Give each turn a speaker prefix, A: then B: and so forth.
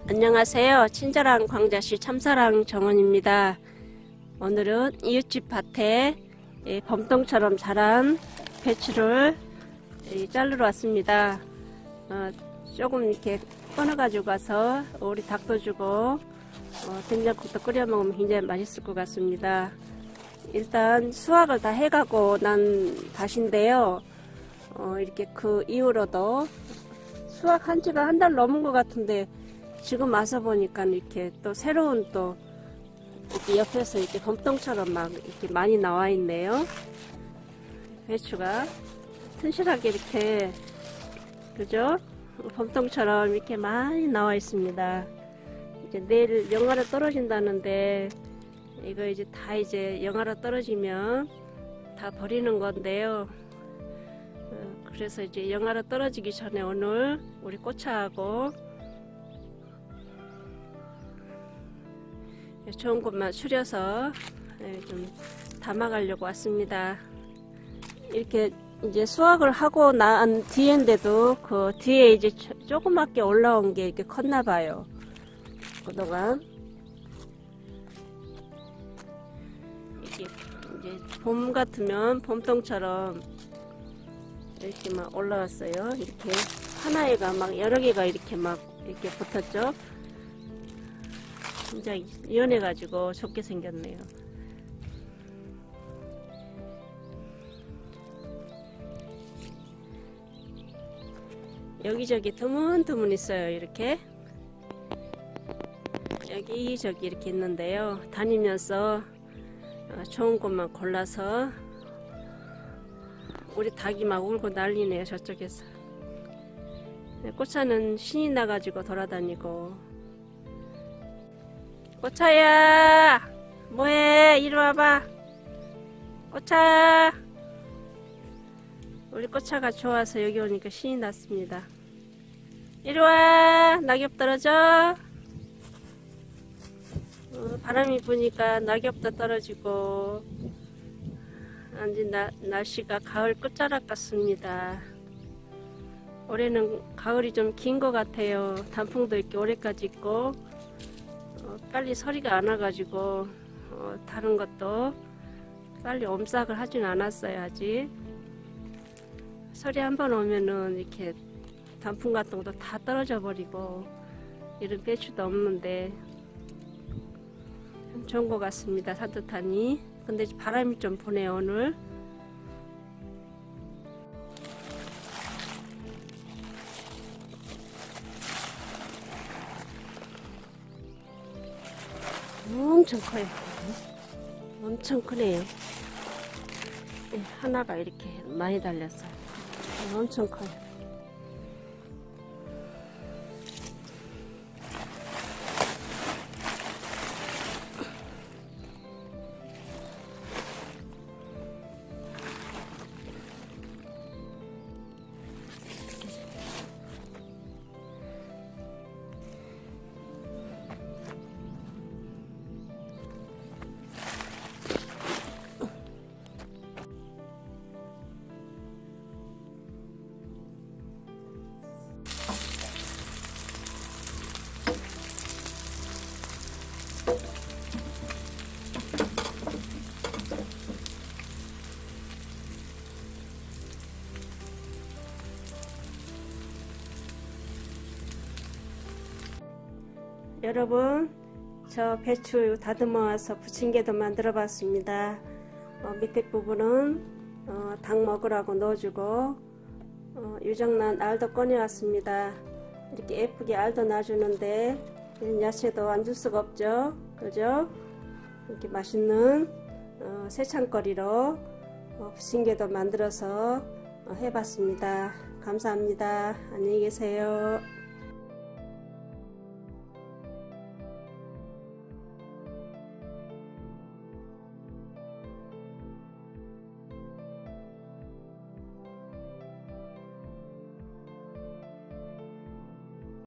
A: 안녕하세요. 친절한 광자씨 참사랑 정원입니다. 오늘은 이웃집 밭에 범통처럼 자란 배추를 자르러 왔습니다. 조금 이렇게 꺼내가지고 가서 우리 닭도 주고 된장국도 끓여 먹으면 굉장히 맛있을 것 같습니다. 일단 수확을 다 해가고 난 밭인데요. 이렇게 그 이후로도 수확한 지가 한 달 넘은 것 같은데 지금 와서 보니까 이렇게 또 새로운 또 이렇게 옆에서 이렇게 범통처럼 막 이렇게 많이 나와 있네요. 배추가 튼실하게 이렇게 그죠? 범통처럼 이렇게 많이 나와 있습니다. 이제 내일 영하로 떨어진다는데 이거 이제 다 이제 영하로 떨어지면 다 버리는 건데요. 그래서 이제 영하로 떨어지기 전에 오늘 우리 꽃차하고 좋은 것만 추려서 좀 담아가려고 왔습니다. 이렇게 이제 수확을 하고 난 뒤인데도 그 뒤에 이제 조그맣게 올라온 게 이렇게 컸나봐요. 그동안 이게 이제 봄 같으면 봄동처럼 이렇게 막 올라왔어요. 이렇게 하나에가 막 여러 개가 이렇게 막 이렇게 붙었죠. 굉장히 연해가지고 좋게 생겼네요. 여기저기 드문드문 있어요. 이렇게 여기저기 이렇게 있는데요. 다니면서 좋은 것만 골라서 우리 닭이 막 울고 난리네요. 저쪽에서 꽃차는 신이 나가지고 돌아다니고. 꽃차야 뭐해? 이리 와봐. 꽃차. 우리 꽃차가 좋아서 여기 오니까 신이 났습니다. 이리 와. 낙엽 떨어져. 바람이 부니까 낙엽도 떨어지고 완전 날씨가 가을 끝자락 같습니다. 올해는 가을이 좀 긴 것 같아요. 단풍도 이렇게 올해까지 있고 빨리 서리가 안 와가지고 다른 것도 빨리 엄싹을 하진 않았어요. 아직 서리 한번 오면은 이렇게 단풍 같은 것도 다 떨어져 버리고 이런 배추도 없는데 참 좋은 것 같습니다. 산뜻하니. 근데 바람이 좀 부네요. 오늘 엄청 커요. 엄청 크네요. 하나가 이렇게 많이 달렸어요. 엄청 커요. 여러분, 저 배추 다듬어 와서 부침개도 만들어 봤습니다. 밑에 부분은 닭 먹으라고 넣어주고 유정란 알도 꺼내 왔습니다. 이렇게 예쁘게 알도 놔주는데 야채도 안 줄 수가 없죠. 그죠? 이렇게 맛있는 새참거리로 부침개도 만들어서 해봤습니다. 감사합니다. 안녕히 계세요.